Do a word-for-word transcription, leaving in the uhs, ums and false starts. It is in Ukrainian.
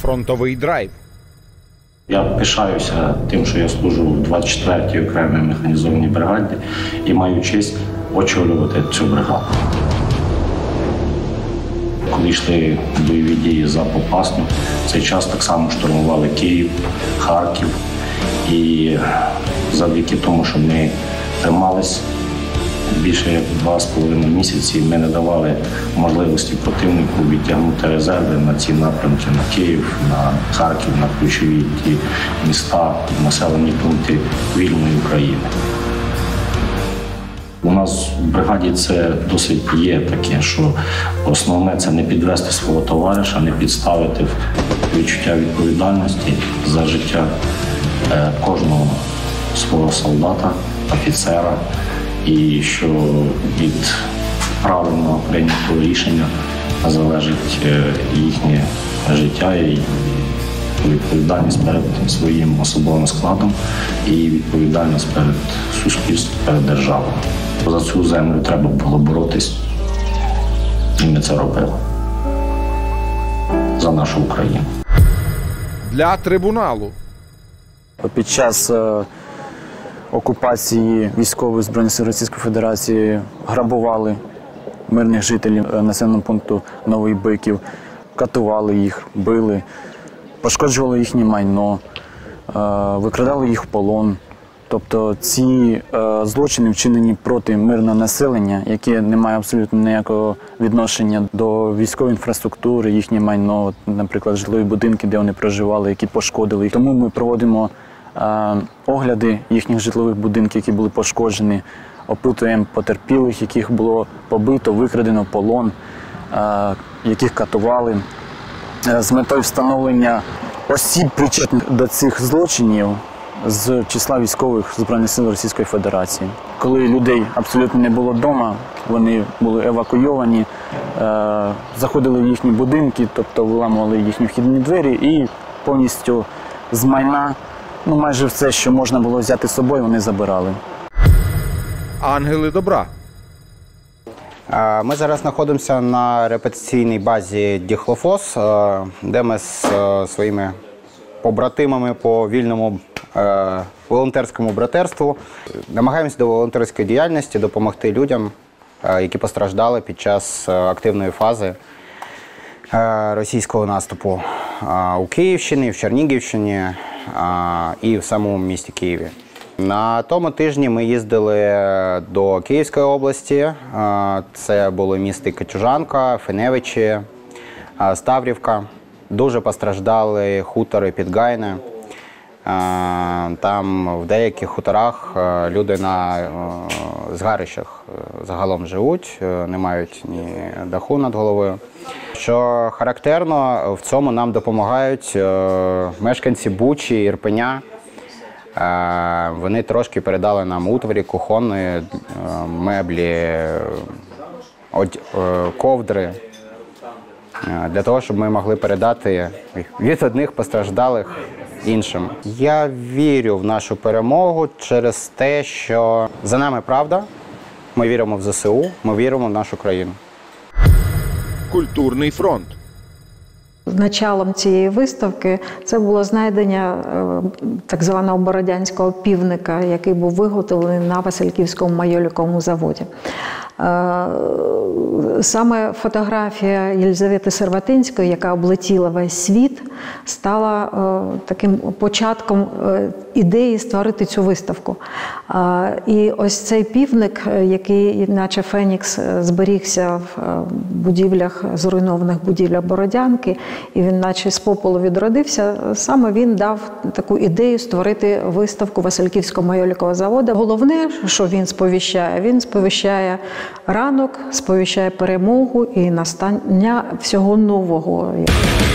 фронтовий драйв. Я пишаюся тим, що я служу в двадцять четвертій окремій механізованій бригаді і маю честь очолювати цю бригаду. Коли йшли бойові дії за Попасну, в цей час так само штурмували Київ, Харків. І завдяки тому, що ми тримались більше як два з половиною місяці, ми не давали можливості противнику відтягнути резерви на ці напрямки, на Київ, на Харків, на ключові ті міста, населені пункти вільної України. У нас в бригаді це досить є таке, що основне – це не підвести свого товариша, не підставити відчуття відповідальності за життя кожного свого солдата, офіцера, і що від правильно прийнятого рішення залежить їхнє життя і відповідальність перед своїм особовим складом і відповідальність перед суспільством, перед державою. За цю землю треба було боротись, і ми це робили. За нашу Україну. Для трибуналу. Під час е, окупації військових Збройних сил Російської Федерації грабували мирних жителів населеного пункту Новий Биків, катували їх, били, пошкоджували їхнє майно, е, викрадали їх в полон. Тобто ці е, злочини вчинені проти мирного населення, яке не має абсолютно ніякого відношення до військової інфраструктури, їхнє майно, наприклад, житлові будинки, де вони проживали, які пошкодили. Тому ми проводимо е, огляди їхніх житлових будинків, які були пошкоджені, опитуємо потерпілих, яких було побито, викрадено в полон, е, яких катували, е, з метою встановлення осіб, причетних до цих злочинів, з числа військових Збройних сил Російської Федерації. Коли людей абсолютно не було вдома, вони були евакуйовані, е, заходили в їхні будинки, тобто виламували їхні вхідні двері і повністю з майна, ну майже все, що можна було взяти з собою, вони забирали. Ангели добра. Ми зараз знаходимося на репетиційній базі «Діхлофос», де ми з своїми побратимами по вільному е, волонтерському братерству намагаємося до волонтерської діяльності допомогти людям, е, які постраждали під час активної фази е, російського наступу е, у Київщині, в Чернігівщині е, і в самому місті Києві. На тому тижні ми їздили до Київської області. Е, це були міста Кочужанка, Феневичі, е, Ставрівка. Дуже постраждали хутори Підгайне. Там в деяких хуторах люди на згарищах загалом живуть, не мають ні даху над головою. Що характерно, в цьому нам допомагають мешканці Бучі, Ірпеня. Вони трошки передали нам утварі, кухонної, меблі, ковдри, для того, щоб ми могли передати від одних постраждалих іншим. Я вірю в нашу перемогу через те, що за нами правда, ми віримо в ЗСУ, ми віримо в нашу країну. Культурний фронт. Началом цієї виставки це було знайдення так званого бородянського півника, який був виготовлений на Васильківському майоліковому заводі. Саме фотографія Єлизавети Серватинської, яка облетіла весь світ, стала таким початком ідеї створити цю виставку. І ось цей півник, який, наче Фенікс, зберігся в будівлях, зруйнованих будівлях Бородянки, і він наче з попелу відродився, саме він дав таку ідею створити виставку Васильківського майолікового заводу. Головне, що він сповіщає, він сповіщає ранок, сповіщає перемогу і настання всього нового.